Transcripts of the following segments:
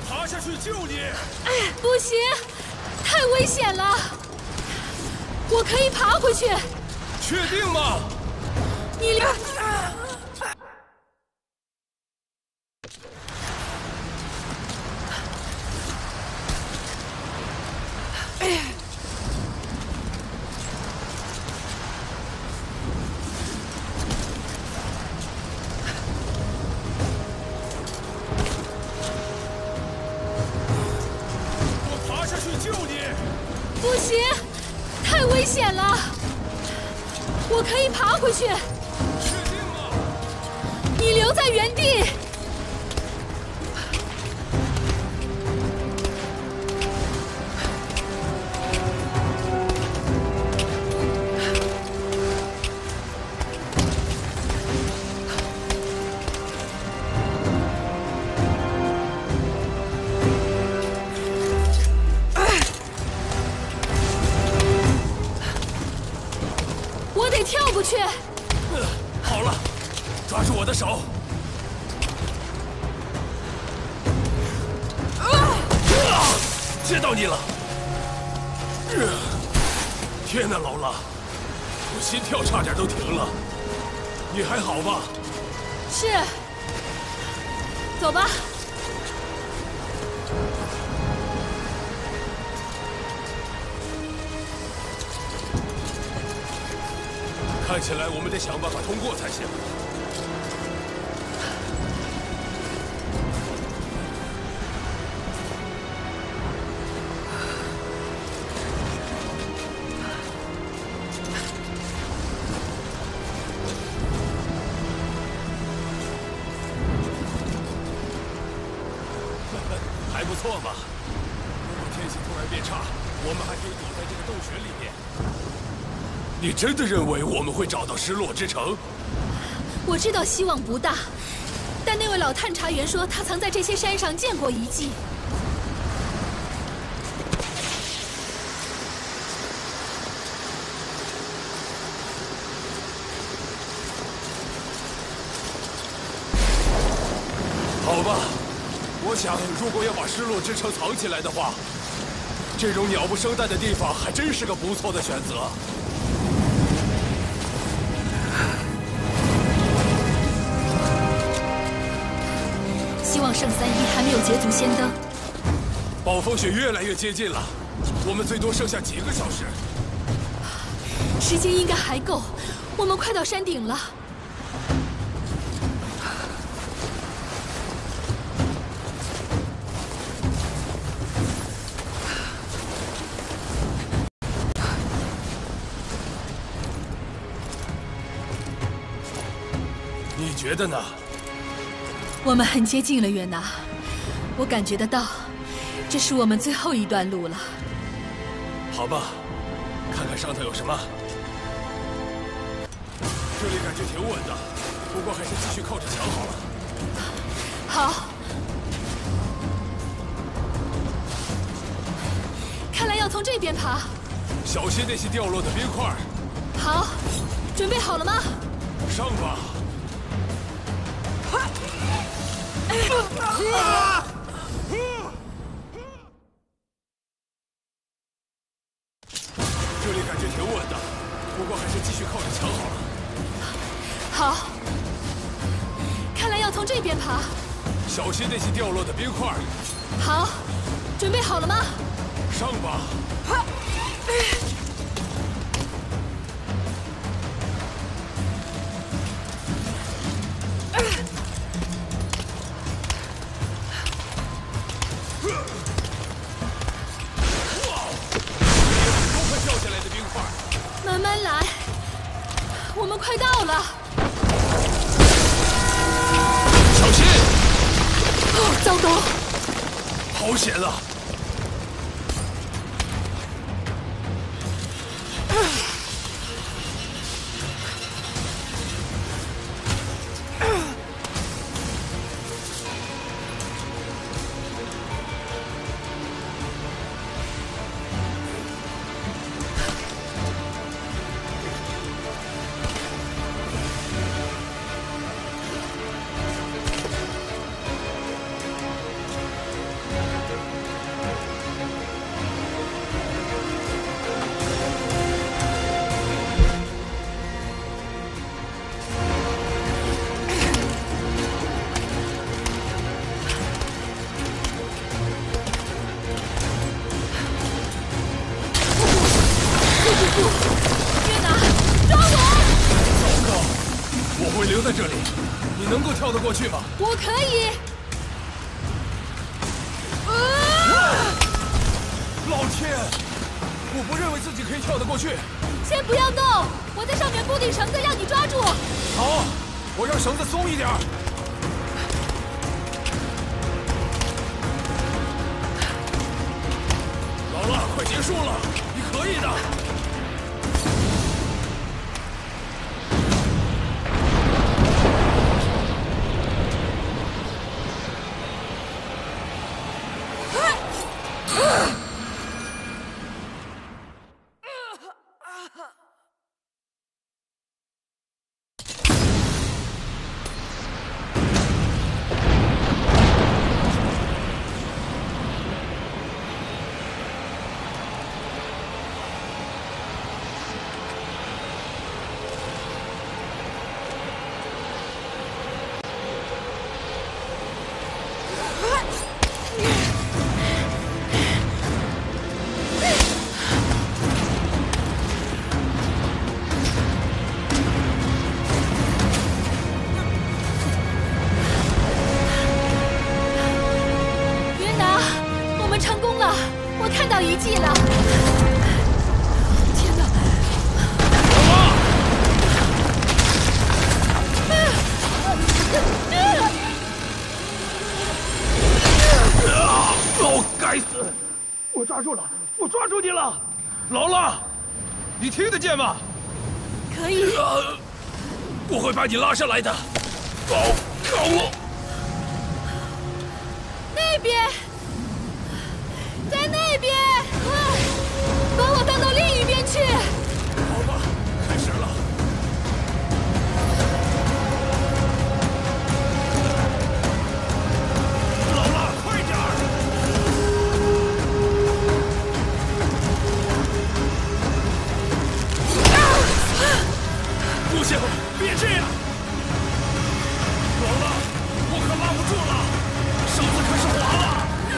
爬下去救你！ 哎，不行，太危险了。我可以爬回去。 确定吗？ 你留。不行，太危险了。我可以爬回去。 确定吗？ 你留在原地。我得跳过去。 好了，抓住我的手。接到你了。天哪，劳拉，我心跳差点都停了。你还好吧？ 是。走吧。 看起来我们得想办法通过才行。还不错嘛。如果天气突然变差，我们还可以躲在这个洞穴里面。你真的认为我们会找到失落之城？ 我知道希望不大，但那位老探查员说他曾在这些山上见过遗迹。 好吧，我想如果要把失落之城藏起来的话，这种鸟不生蛋的地方还真是个不错的选择。 希望圣三一还没有捷足先登。 暴风雪越来越接近了，我们最多剩下几个小时。 时间应该还够，我们快到山顶了。 你觉得呢？ 我们很接近了，约娜。我感觉得到，这是我们最后一段路了。 好吧，看看上头有什么。这里感觉挺稳的，不过还是继续靠着墙好了。 好。看来要从这边爬。 小心那些掉落的冰块。 好，准备好了吗？ 上吧。这里感觉挺稳的，不过还是继续靠着墙好了。 好，看来要从这边爬。 小心那些掉落的冰块。 好，准备好了吗？ 上吧。 慢慢来，我们快到了。 小心！ 哦，糟糕！ 好险啊！ 留在这里，你能够跳得过去吗？ 我可以。 老天！我不认为自己可以跳得过去。 先不要动，我在上面固定绳子，让你抓住。 好，我让绳子松一点。劳拉，快结束了，你可以的。 遗迹了！天哪！ 哦，该死！我抓住了，我抓住你了，劳拉，你听得见吗？ 可以。 我会把你拉上来的。靠我！ 那边，在那边，把我带到另一边去。 好吧，开始了。劳拉，快点儿！不行，别这样！劳拉，我可拉不住了，绳子开始滑了。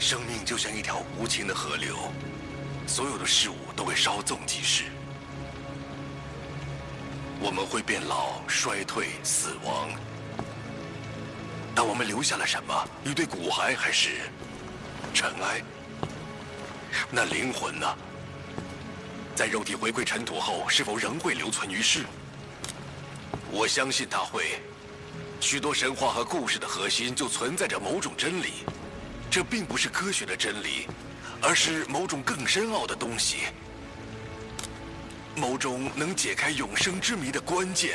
生命就像一条无情的河流，所有的事物都会稍纵即逝。我们会变老、衰退、死亡，但我们留下了什么？一堆骨骸还是尘埃？那灵魂呢？在肉体回归尘土后，是否仍会留存于世？我相信它会。许多神话和故事的核心就存在着某种真理，这并不是科学的真理，而是某种更深奥的东西，某种能解开永生之谜的关键。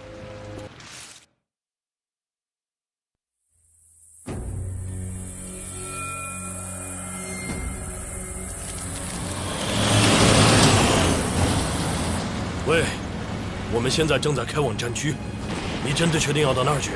喂，我们现在正在开往战区，你真的确定要到那儿去？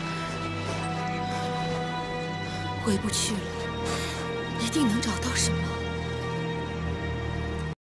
回不去了，一定能找到什么。